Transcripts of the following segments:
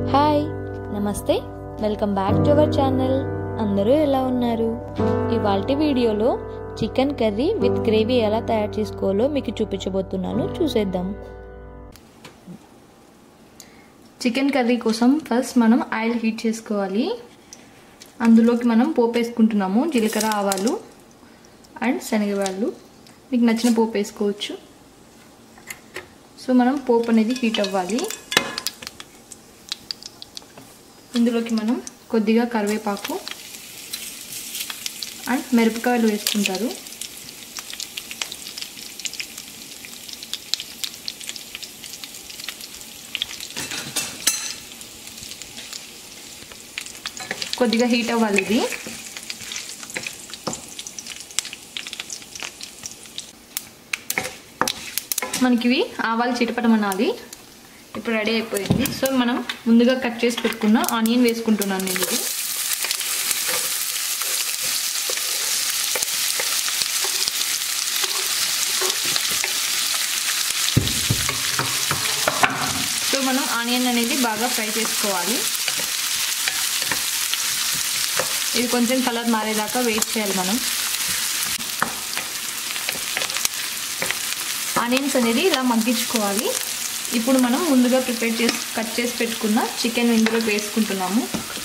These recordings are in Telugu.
Hi namaste welcome back to our channel. అందరూ ఎలా ఉన్నారు? ఇవాల్టి వీడియోలో చికెన్ కర్రీ విత్ గ్రేవీ ఎలా తయారు చేసుకోవాలో మీకు చూపించబోతున్నాను. చూసేద్దాం. చికెన్ కర్రీ కోసం ఫస్ట్ మనం ఆయిల్ హీట్ చేసుకోవాలి. అందులోకి మనం పోపు వేసుకుంటున్నాము. జీలకర్ర, ఆవాలు అండ్ శనగవాళ్ళు. మీకు నచ్చిన పోపు వేసుకోవచ్చు. సో మనం పోపు అనేది హీట్ అవ్వాలి. ఇందులోకి మనం కొద్దిగా కరివేపాకు అండ్ మిరపకాయలు వేసుకుంటారు. కొద్దిగా హీట్ అవ్వాలి ఇది. మనకి ఆవాలు చిటపటమనాలి. ఇప్పుడు రెడీ అయిపోయింది. సో మనం ముందుగా కట్ చేసి పెట్టుకున్న ఆనియన్ వేసుకుంటున్నాను నేను. ఇది సో మనం ఆనియన్ అనేది బాగా ఫ్రై చేసుకోవాలి. ఇది కొంచెం కలర్ మారేదాకా వెయిట్ చేయాలి మనం. ఆనియన్స్ అనేది ఇలా మగ్గించుకోవాలి. ఇప్పుడు మనం ముందుగా కట్ చేసి పెట్టుకున్న చికెన్ ఇందులో వేసుకుంటున్నాము.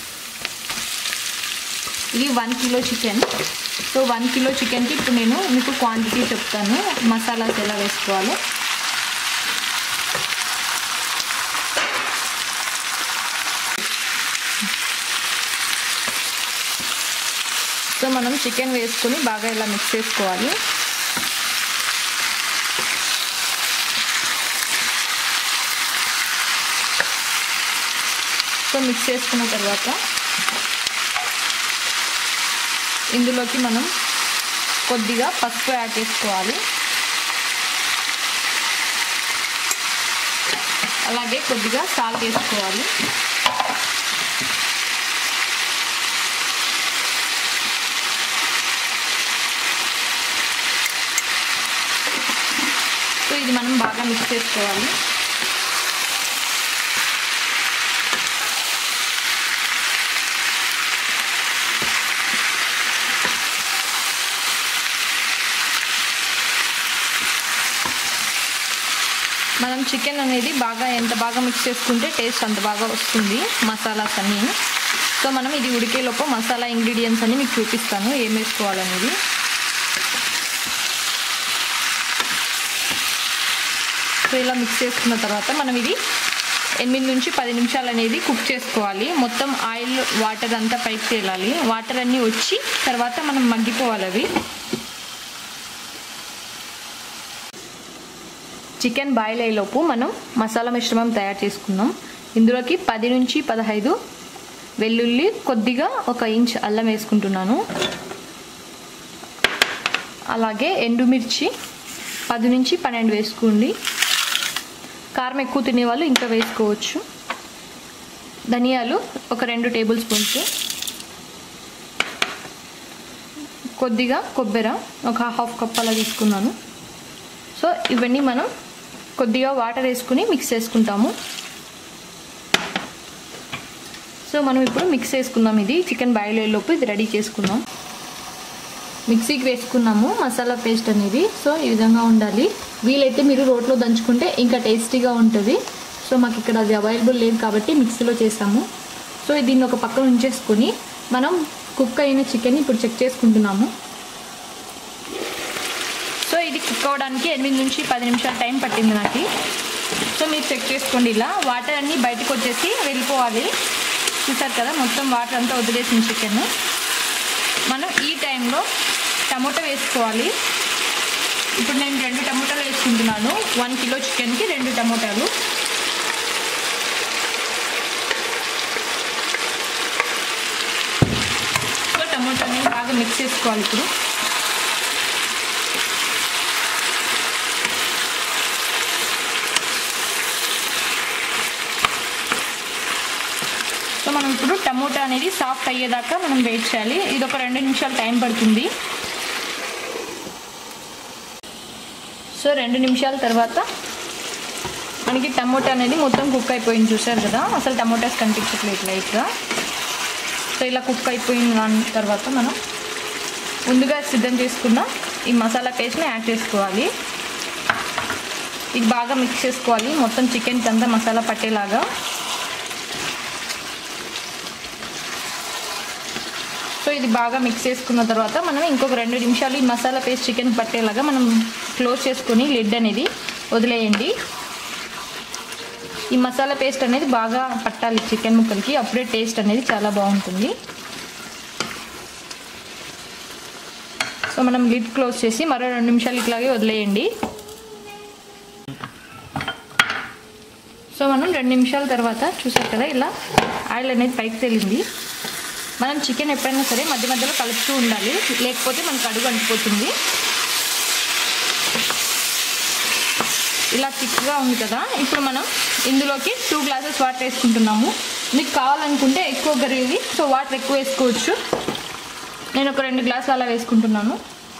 ఇది 1 కిలో చికెన్. సో 1 కిలో చికెన్కి ఇప్పుడు నేను మీకు క్వాంటిటీ చెప్తాను, మసాలాస్ ఎలా వేసుకోవాలో. సో మనం చికెన్ వేసుకొని బాగా ఇలా మిక్స్ చేసుకోవాలి. సో మిక్స్ చేసుకున్న తర్వాత ఇందులోకి మనం కొద్దిగా పసుపు యాడ్ చేసుకోవాలి. అలాగే కొద్దిగా సాల్ట్ వేసుకోవాలి. సో ఇది మనం బాగా మిక్స్ చేసుకోవాలి. మనం చికెన్ అనేది ఎంత బాగా మిక్స్ చేసుకుంటే టేస్ట్ అంత బాగా వస్తుంది, మసాలాస్ అన్నీ. సో మనం ఇది ఉడికేలోపు మసాలా ఇంగ్రీడియంట్స్ అన్నీ మీకు చూపిస్తాను ఏం వేసుకోవాలనేది. సో ఇలా మిక్స్ చేసుకున్న తర్వాత మనం ఇది 8 నుంచి 10 నిమిషాలు అనేది కుక్ చేసుకోవాలి. మొత్తం ఆయిల్ వాటర్ అంతా పైకి తేలాలి. వాటర్ అన్నీ వచ్చి తర్వాత మనం మగ్గిపోవాలి అవి. చికెన్ బాయిల్ అయ్యేలోపు మనం మసాలా మిశ్రమం తయారు చేసుకుందాం. ఇందులోకి 10 నుంచి 15 వెల్లుల్లి, కొద్దిగా 1 ఇంచ్ అల్లం వేసుకుంటున్నాను. అలాగే ఎండుమిర్చి 10 నుంచి 12 వేసుకోండి. కారం ఎక్కువ తినేవాళ్ళు ఇంకా వేసుకోవచ్చు. ధనియాలు 1-2 టేబుల్ స్పూన్స్. కొద్దిగా కొబ్బరి 1/2 కప్ అలా తీసుకున్నాను. సో ఇవన్నీ మనం కొద్దిగా వాటర్ వేసుకుని మిక్స్ చేసుకుంటాము. సో మనం ఇప్పుడు మిక్స్ చేసుకుందాం. ఇది చికెన్ బాయిల్ అయ్యేలోపు ఇది రెడీ చేసుకుందాం. మిక్సీకి వేసుకున్నాము మసాలా పేస్ట్ అనేది. సో ఈ విధంగా ఉండాలి. వీలైతే మీరు రోట్లో దంచుకుంటే ఇంకా టేస్టీగా ఉంటుంది. సో మాకు ఇక్కడ అది అవైలబుల్ లేదు కాబట్టి మిక్సీలో చేసాము. సో దీన్ని ఒక పక్కన ఉంచేసుకొని మనం కుక్ అయిన చికెన్ ఇప్పుడు చెక్ చేసుకుంటున్నాము. సో ఇది కుక్ అవ్వడానికి 8 నుంచి 10 నిమిషాలు టైం పట్టింది నాకు. సో మీరు చెక్ చేసుకోండి. ఇలా వాటర్ అన్నీ బయటకు వచ్చేసి వెళ్ళిపోవాలి. చూసారు కదా, మొత్తం వాటర్ అంతా వదిలేసింది చికెన్. మనం ఈ టైంలో టమోటా వేసుకోవాలి. ఇప్పుడు నేను 2 టమోటాలు వేసుకుంటున్నాను. 1 కిలో చికెన్కి 2 టమోటాలు. సో టమోటాని బాగా మిక్స్ చేసుకోవాలి. ఇప్పుడు సో మనం ఇప్పుడు టమోటా అనేది సాఫ్ట్ అయ్యేదాకా మనం వెయిట్ చేయాలి. ఇది ఒక 2 నిమిషాలు టైం పడుతుంది. సో 2 నిమిషాల తర్వాత మనకి టమోటా అనేది మొత్తం కుక్ అయిపోయింది, చూసారు కదా, అసలు టమోటాస్ కనిపించట్లేదు లైట్గా. సో ఇలా కుక్ అయిపోయిన దాని తర్వాత మనం ముందుగా సిద్ధం చేసుకున్న ఈ మసాలా పేస్ట్ని యాడ్ చేసుకోవాలి. ఇది బాగా మిక్స్ చేసుకోవాలి, మొత్తం చికెన్కి అంతా మసాలా పట్టేలాగా. సో ఇది బాగా మిక్స్ చేసుకున్న తర్వాత మనం ఇంకొక 2 నిమిషాలు ఈ మసాలా పేస్ట్ చికెన్ పట్టేలాగా మనం క్లోజ్ చేసుకొని లిడ్ అనేది వదిలేయండి. ఈ మసాలా పేస్ట్ అనేది బాగా పట్టాలి చికెన్ ముక్కలకి, అప్పుడే టేస్ట్ అనేది చాలా బాగుంటుంది. సో మనం లిడ్ క్లోజ్ చేసి మరో 2 నిమిషాలు ఇట్లాగే వదిలేయండి. సో మనం 2 నిమిషాల తర్వాత చూసారు కదా, ఇలా ఆయిల్ అనేది పైకి తేలింది. మనం చికెన్ ఎప్పుడైనా సరే మధ్య మధ్యలో కలుపుతూ ఉండాలి, లేకపోతే మనకు అడుగు అంటిపోతుంది. ఇలా థిక్గా ఉంది కదా, ఇప్పుడు మనం ఇందులోకి 2 గ్లాసెస్ వాటర్ వేసుకుంటున్నాము. మీకు కావాలనుకుంటే ఎక్కువ గ్రేవీ, సో వాటర్ ఎక్కువ వేసుకోవచ్చు. నేను ఒక 2 గ్లాసులు అలా వేసుకుంటున్నాను.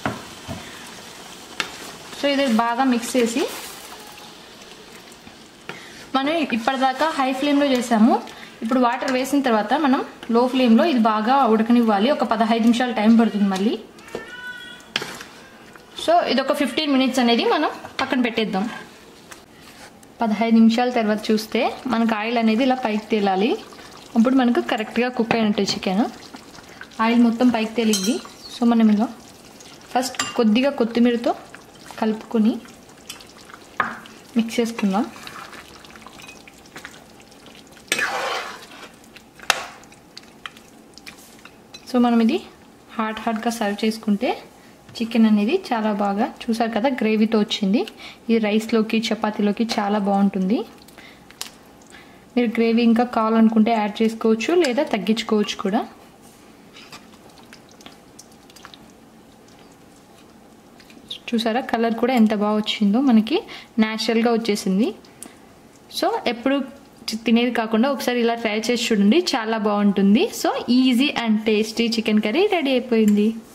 సో ఇది బాగా మిక్స్ చేసి మనం ఇప్పటిదాకా హై ఫ్లేమ్లో చేసాము. ఇప్పుడు వాటర్ వేసిన తర్వాత మనం లో ఫ్లేమ్లో ఇది బాగా ఉడకనివ్వాలి. ఒక 15 నిమిషాలు టైం పడుతుంది మళ్ళీ. సో ఇది ఒక 15 మినిట్స్ అనేది మనం పక్కన పెట్టేద్దాం. 15 నిమిషాల తర్వాత చూస్తే మనకు ఆయిల్ అనేది ఇలా పైకి తేలాలి. అప్పుడు మనకు కరెక్ట్గా కుక్ అయినట్టు చికెన్. ఆయిల్ మొత్తం పైకి తేలింది. సో మనం ఇలా ఫస్ట్ కొద్దిగా కొత్తిమీరతో కలుపుకొని మిక్స్ చేసుకుందాం. సో మనం ఇది హాట్గా సర్వ్ చేసుకుంటే చికెన్ అనేది చాలా బాగా, చూసారు కదా, గ్రేవీతో వచ్చింది. ఇది రైస్లోకి చపాతీలోకి చాలా బాగుంటుంది. మీరు గ్రేవీ ఇంకా కావాలనుకుంటే యాడ్ చేసుకోవచ్చు, లేదా తగ్గించుకోవచ్చు కూడా. చూసారా కలర్ కూడా ఎంత బాగా వచ్చిందో, మనకి న్యాచురల్గా వచ్చేసింది. సో ఎప్పుడు తినేది కాకుండా ఒకసారి ఇలా ట్రై చేసి చూడండి, చాలా బాగుంటుంది. So easy and tasty chicken curry ready అయిపోయింది.